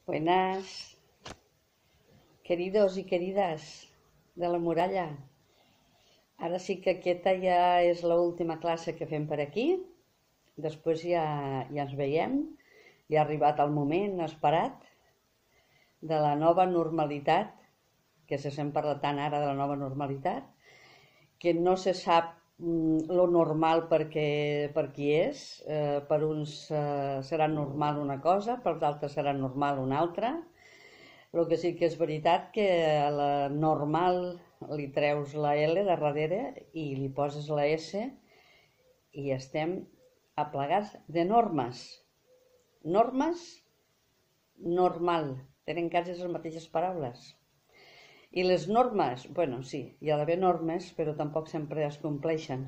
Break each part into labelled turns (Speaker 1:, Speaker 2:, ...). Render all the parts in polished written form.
Speaker 1: Buenas, queridos y queridas de la muralla. Ara sí que aquesta ja és l'última classe que fem per aquí. Després ja ens veiem. Ja ha arribat el moment esperat de la nova normalitat, que se sent parlar tant ara de la nova normalitat, que no se sap lo normal per qui és. Per uns serà normal una cosa, per altres serà normal una altra. El que sí que és veritat que a la normal li treus la L de darrere i li poses la S i estem aplegats de normes. Normes, normal, tenen quasi les mateixes paraules. I les normes, bueno, sí, hi ha d'haver normes, però tampoc sempre es compleixen.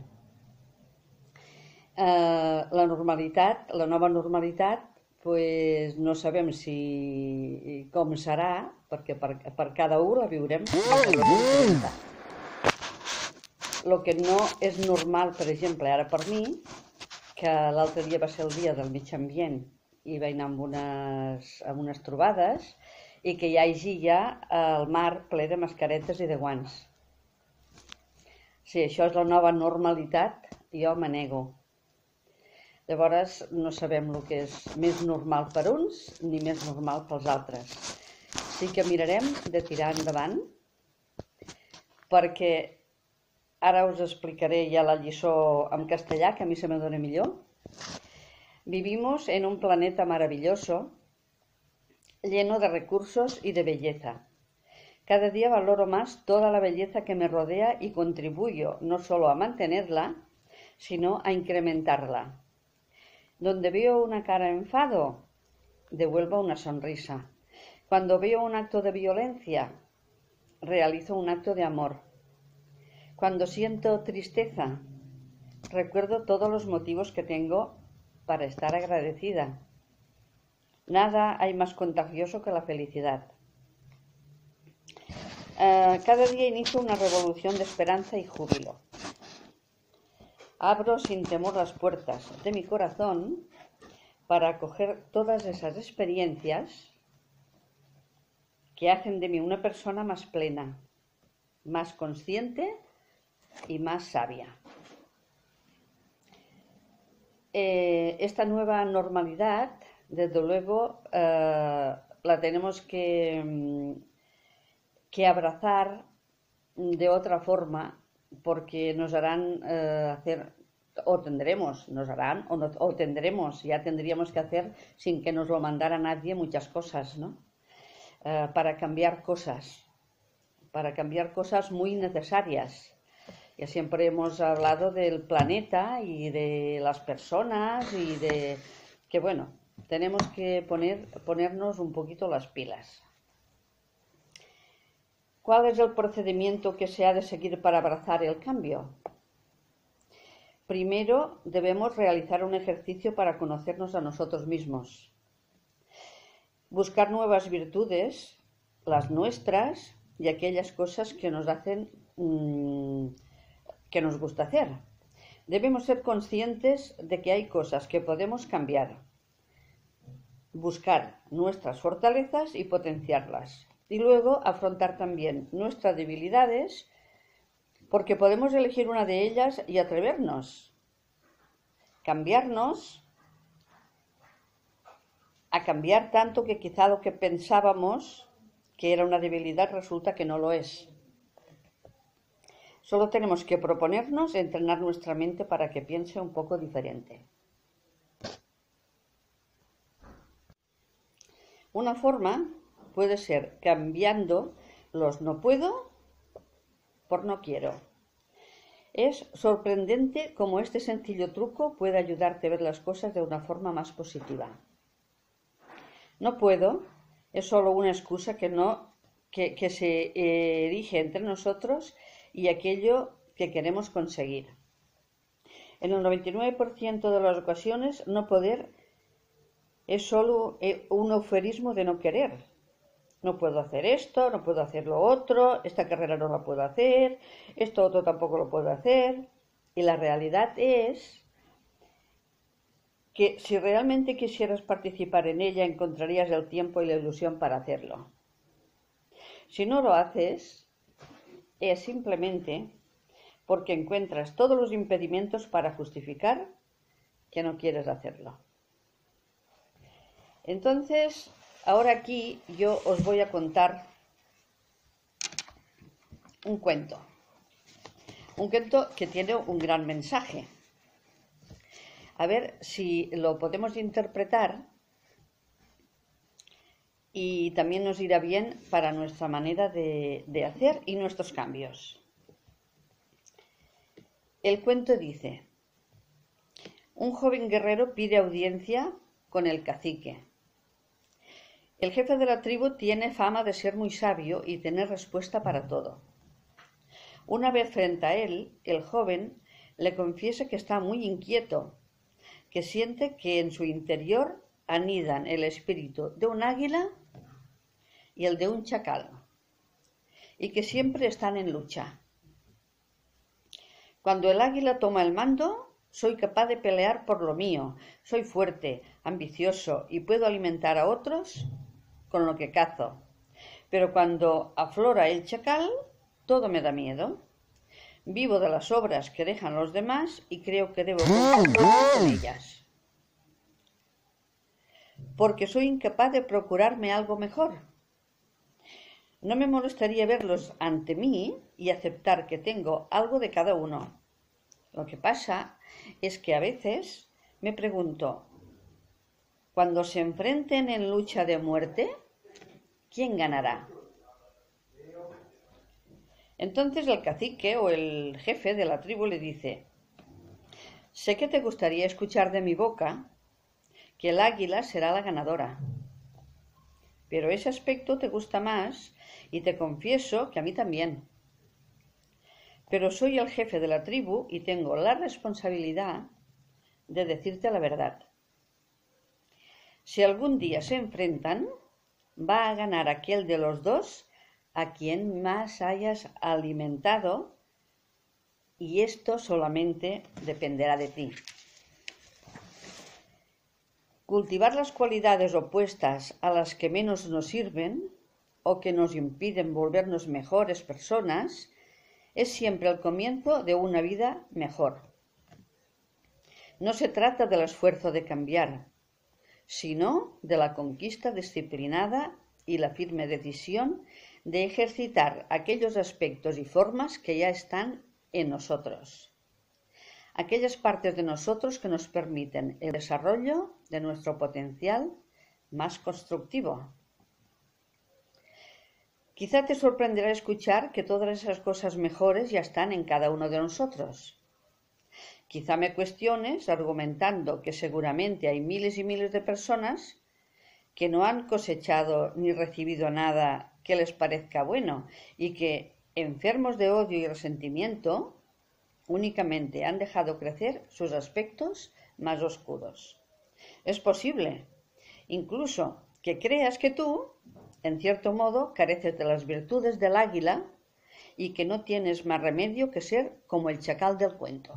Speaker 1: La normalitat, la nova normalitat, pues no sabem com serà, perquè per cada un la viurem. El que no és normal, per exemple, ara per mi, que l'altre dia va ser el dia del mig ambient i vaig anar amb unes trobades, i que hi hagi ja el mar ple de mascaretes i de guants. Si això és la nova normalitat, jo me nego. Llavors no sabem el que és més normal per uns ni més normal pels altres. Sí que mirarem de tirar endavant, perquè ara us explicaré ja la lliçó en castellà, que a mi se me dona millor. Vivimos en un planeta maravilloso, lleno de recursos y de belleza. Cada día valoro más toda la belleza que me rodea y contribuyo no solo a mantenerla, sino a incrementarla. Donde veo una cara de enfado, devuelvo una sonrisa. Cuando veo un acto de violencia, realizo un acto de amor. Cuando siento tristeza, recuerdo todos los motivos que tengo para estar agradecida. Nada hay más contagioso que la felicidad. Cada día inicio una revolución de esperanza y júbilo. Abro sin temor las puertas de mi corazón para acoger todas esas experiencias que hacen de mí una persona más plena, más consciente y más sabia. Esta nueva normalidad, desde luego, la tenemos que abrazar de otra forma, porque nos harán tendremos, ya tendríamos que hacer sin que nos lo mandara nadie muchas cosas, ¿no? Para cambiar cosas muy necesarias. Ya siempre hemos hablado del planeta y de las personas y de que, bueno, tenemos que ponernos un poquito las pilas. ¿Cuál es el procedimiento que se ha de seguir para abrazar el cambio? Primero, debemos realizar un ejercicio para conocernos a nosotros mismos. Buscar nuevas virtudes, las nuestras y aquellas cosas que nos hacen, que nos gusta hacer. Debemos ser conscientes de que hay cosas que podemos cambiar. Buscar nuestras fortalezas y potenciarlas. Y luego afrontar también nuestras debilidades, porque podemos elegir una de ellas y atrevernos. Cambiarnos a cambiar tanto que quizá lo que pensábamos que era una debilidad resulta que no lo es. Solo tenemos que proponernos entrenar nuestra mente para que piense un poco diferente. Una forma puede ser cambiando los no puedo por no quiero. Es sorprendente cómo este sencillo truco puede ayudarte a ver las cosas de una forma más positiva. No puedo es solo una excusa que se erige entre nosotros y aquello que queremos conseguir. En el 99% de las ocasiones, no poder es solo un eufemismo de no querer. No puedo hacer esto, no puedo hacer lo otro, esta carrera no la puedo hacer, esto otro tampoco lo puedo hacer. Y la realidad es que si realmente quisieras participar en ella encontrarías el tiempo y la ilusión para hacerlo. Si no lo haces, es simplemente porque encuentras todos los impedimentos para justificar que no quieres hacerlo. Entonces, ahora aquí yo os voy a contar un cuento que tiene un gran mensaje. A ver si lo podemos interpretar y también nos irá bien para nuestra manera de hacer y nuestros cambios. El cuento dice: un joven guerrero pide audiencia con el cacique. El jefe de la tribu tiene fama de ser muy sabio y tener respuesta para todo. Una vez frente a él, el joven le confiesa que está muy inquieto, que siente que en su interior anidan el espíritu de un águila y el de un chacal, y que siempre están en lucha. Cuando el águila toma el mando, soy capaz de pelear por lo mío, soy fuerte, ambicioso y puedo alimentar a otros con lo que cazo. Pero cuando aflora el chacal, todo me da miedo. Vivo de las obras que dejan los demás y creo que debo compartir con ellas, porque soy incapaz de procurarme algo mejor. No me molestaría verlos ante mí y aceptar que tengo algo de cada uno. Lo que pasa es que a veces me pregunto, cuando se enfrenten en lucha de muerte, ¿quién ganará? Entonces el cacique o el jefe de la tribu le dice: sé que te gustaría escuchar de mi boca que el águila será la ganadora, pero ese aspecto te gusta más y te confieso que a mí también. Pero soy el jefe de la tribu y tengo la responsabilidad de decirte la verdad. Si algún día se enfrentan, va a ganar aquel de los dos a quien más hayas alimentado, y esto solamente dependerá de ti. Cultivar las cualidades opuestas a las que menos nos sirven o que nos impiden volvernos mejores personas es siempre el comienzo de una vida mejor. No se trata del esfuerzo de cambiar, sino de la conquista disciplinada y la firme decisión de ejercitar aquellos aspectos y formas que ya están en nosotros, aquellas partes de nosotros que nos permiten el desarrollo de nuestro potencial más constructivo. Quizá te sorprenderá escuchar que todas esas cosas mejores ya están en cada uno de nosotros. Quizá me cuestiones argumentando que seguramente hay miles y miles de personas que no han cosechado ni recibido nada que les parezca bueno y que, enfermos de odio y resentimiento, únicamente han dejado crecer sus aspectos más oscuros. Es posible, incluso, que creas que tú, en cierto modo, careces de las virtudes del águila y que no tienes más remedio que ser como el chacal del cuento.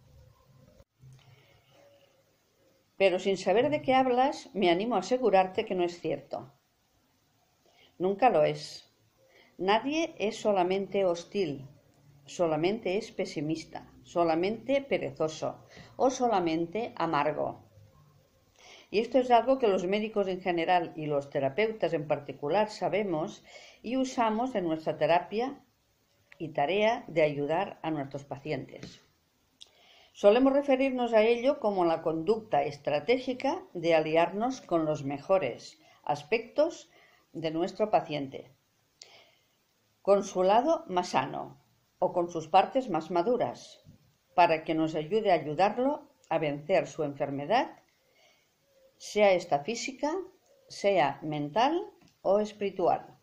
Speaker 1: Pero sin saber de qué hablas, me animo a asegurarte que no es cierto. Nunca lo es. Nadie es solamente hostil, solamente es pesimista, solamente perezoso o solamente amargo. Y esto es algo que los médicos en general y los terapeutas en particular sabemos y usamos en nuestra terapia y tarea de ayudar a nuestros pacientes. Solemos referirnos a ello como la conducta estratégica de aliarnos con los mejores aspectos de nuestro paciente, con su lado más sano o con sus partes más maduras, para que nos ayude a ayudarlo a vencer su enfermedad, sea esta física, sea mental o espiritual.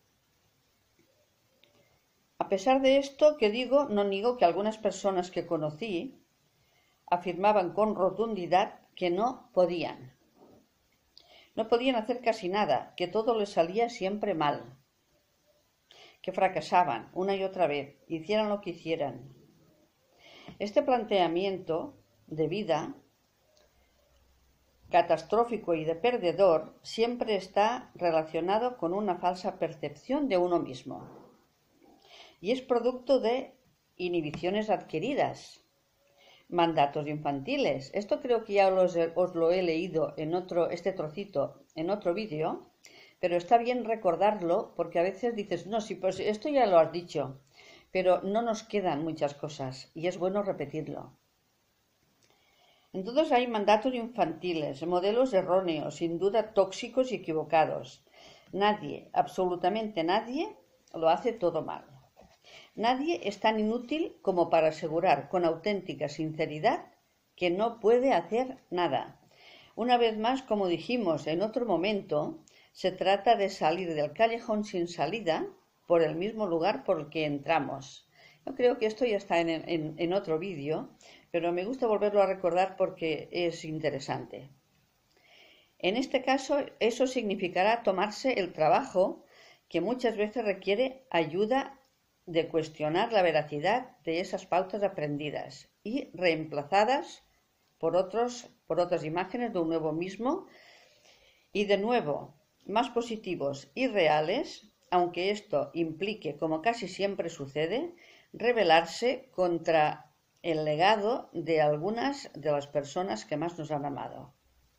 Speaker 1: A pesar de esto que digo, no niego que algunas personas que conocí afirmaban con rotundidad que no podían. No podían hacer casi nada, que todo les salía siempre mal, que fracasaban una y otra vez, hicieran lo que hicieran. Este planteamiento de vida catastrófico y de perdedor siempre está relacionado con una falsa percepción de uno mismo y es producto de inhibiciones adquiridas, mandatos infantiles. Esto creo que ya os lo he leído en este trocito en otro vídeo, pero está bien recordarlo porque a veces dices, no, sí, pues esto ya lo has dicho, pero no nos quedan muchas cosas y es bueno repetirlo. Entonces hay mandatos infantiles, modelos erróneos, sin duda tóxicos y equivocados. Nadie, absolutamente nadie, lo hace todo mal. Nadie es tan inútil como para asegurar con auténtica sinceridad que no puede hacer nada. Una vez más, como dijimos en otro momento, se trata de salir del callejón sin salida por el mismo lugar por el que entramos. Yo creo que esto ya está en otro vídeo, pero me gusta volverlo a recordar porque es interesante. En este caso, eso significará tomarse el trabajo que muchas veces requiere ayuda de cuestionar la veracidad de esas pautas aprendidas y reemplazadas por otras imágenes de un nuevo mismo y de nuevo más positivos y reales, aunque esto implique, como casi siempre sucede, rebelarse contra el legado de algunas de las personas que más nos han amado.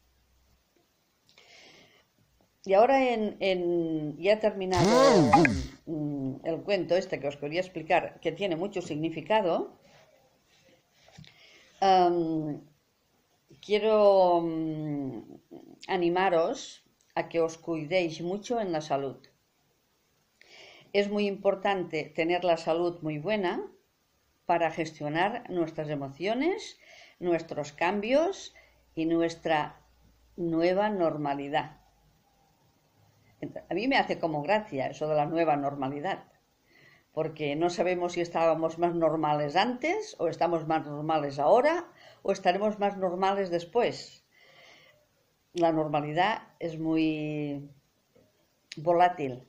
Speaker 1: Y ahora ya he terminado el cuento este que os quería explicar, que tiene mucho significado. Quiero animaros a que os cuidéis mucho en la salud. Es muy importante tener la salud muy buena para gestionar nuestras emociones, nuestros cambios y nuestra nueva normalidad. A mí me hace como gracia eso de la nueva normalidad, porque no sabemos si estábamos más normales antes o estamos más normales ahora o estaremos más normales después. La normalidad es muy volátil.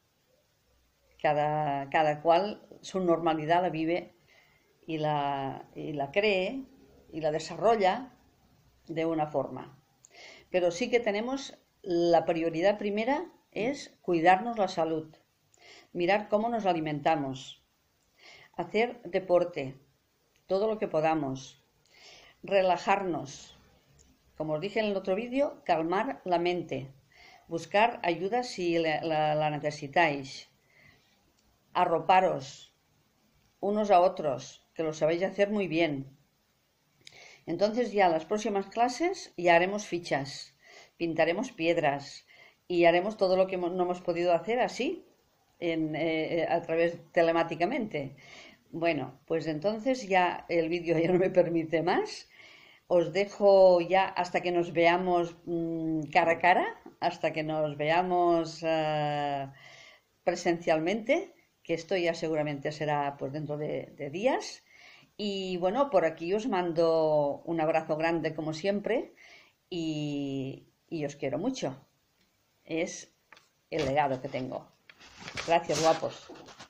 Speaker 1: Cada cual su normalidad la vive y la cree y la desarrolla de una forma. Pero sí que tenemos la prioridad primera es cuidarnos la salud, mirar cómo nos alimentamos, hacer deporte, todo lo que podamos, relajarnos, como os dije en el otro vídeo, calmar la mente, buscar ayuda si la necesitáis, arroparos unos a otros, que lo sabéis hacer muy bien. Entonces ya las próximas clases ya haremos fichas, pintaremos piedras y haremos todo lo que no hemos podido hacer así, a través telemáticamente. Bueno, pues entonces ya el vídeo ya no me permite más. Os dejo ya hasta que nos veamos cara a cara, hasta que nos veamos presencialmente, que esto ya seguramente será pues dentro de días. Y bueno, por aquí os mando un abrazo grande como siempre y os quiero mucho. Es el legado que tengo. Gracias, guapos.